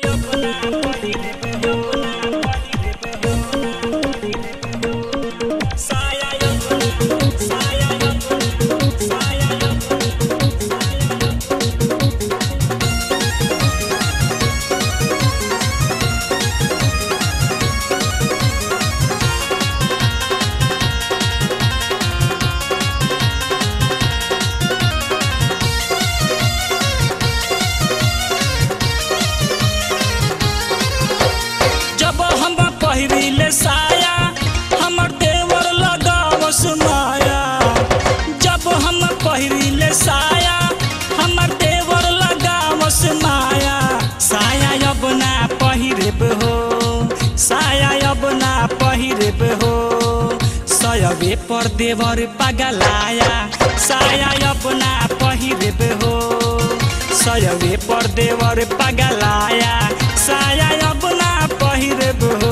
पहिरिले साया हमर देवर लगावस माया। जब हम पहिरिले साया हमर देवर लगावस माया। साया अब ना पहिरब हो, साया अब ना पहिरब हो। सयबे पर देवर पगलाया, साया अब ना पहिरब हो। सयबे पर देवर पगलाया, साया अब ना पहिरब हो।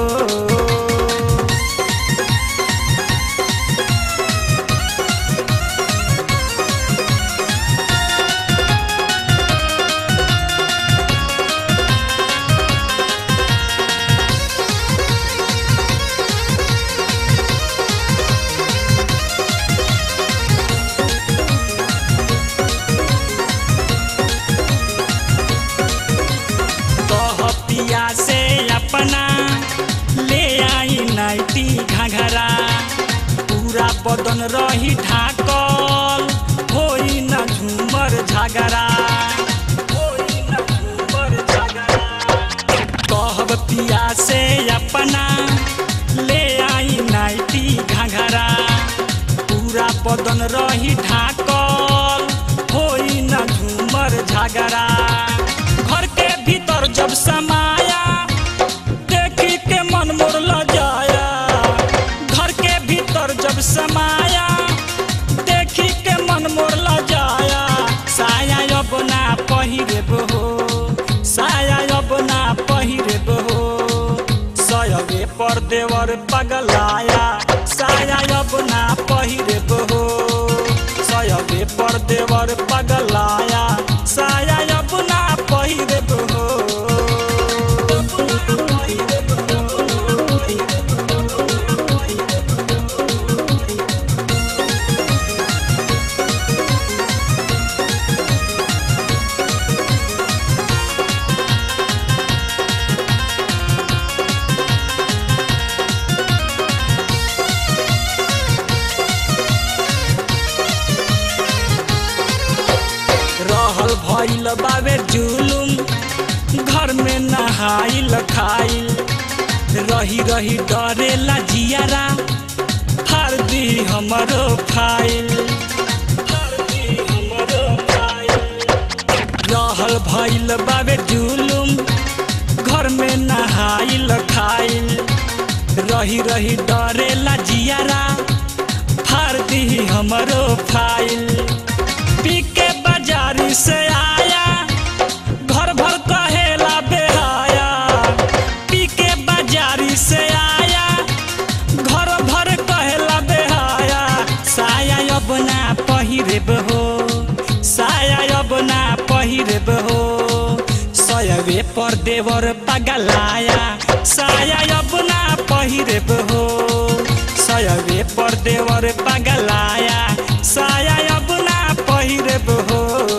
कहतिया से अपना ले आई नाइटी घाघरा। पूरा बदन रही ढाकल, होई न झूमर झगड़ा, होई न झूमर झगड़ा। कहतिया से अपना ले आई नाइटी घाघरा। पूरा बदन रही ढाकल, होई न झूमर झगड़ा। घर के भीतर जब समाया देखी के मन मोर लजाया। घर के भीतर जब समाया देखी के मन मोर लजाया। साया अब ना पहिरब हो, साया अब ना पहिरब हो। सयबे पर देवर पगलाया, साया अब ना पहिरब हो। सयबे पर देवर पगलाया, साया अब ना पहिरब हो। रहल भइल बाबे जुलुम, घर में नहाइल खाइल। रही रही डरेला जियारा, फाड़ दी हमरो फाइल, फाड़ दी हमरो फाइल। रहल भइल बाबे जुलुम, घर में नहाइल खाइल। रही रही डरेला जियारा, फाड़ दी हमरो फाइल। पी के बाजारी से आया, घर भर कहेला बेहाया। पी के बाजारी से आया, घर भर कहेला बेहाया। साया अब ना पहिरब हो, साया अब ना पहिरब हो। सयबे पर देवर पगलाया, साया अब ना पहिरब हो। सयबे पर देवर पगलाया, साया अब ना पहिरब हो।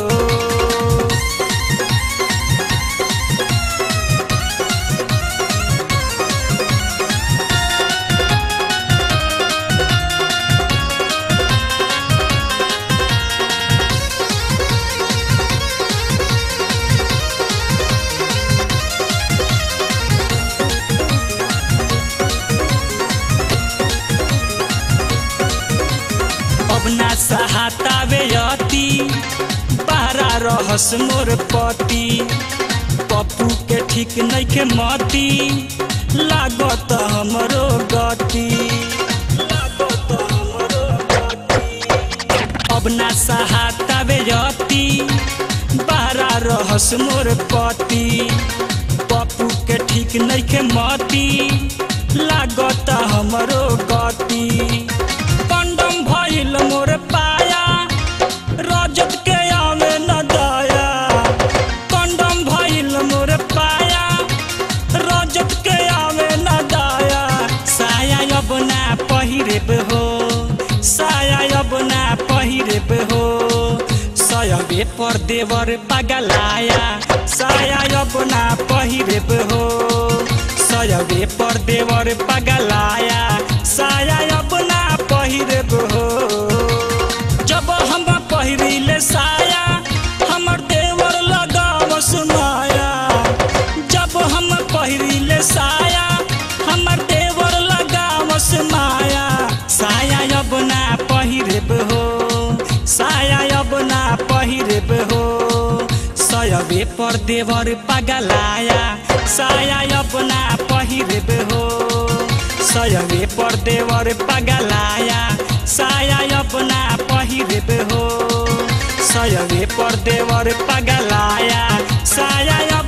अब ना सहातावे अति, बाहरा रहस मोर पति। पप्पू के ठीक नइखे मती, लागत हमरो गति, लागत हमरो गति। अब ना सहातावे अति, बाहरा रहस मोर पति। पप्पू के ठीक नइखे मती, लागत हमरो गति। कंडम भइल मोर पाया, रजत के आवे न दया। कंडम भइल मोर पाया, पर देवर पगलाया साया अब ना पहिरेब हो सयवे पर देवर पगलाया साया अब ना पहिरेब हो जब हम पहिरिले साया हमर देवर लगावस माया जब हम पहिरिले साया हमर देवर लगावस माया साया अब ना पहिरेब हो साया अब ना पहिरेब हो सयवे पर देवर पगलाया साया अब ना पहिरेब हो सयवे पर देवर पगलाया साया अब ना पहिरेब हो सयवे पर देवर पगलाया साया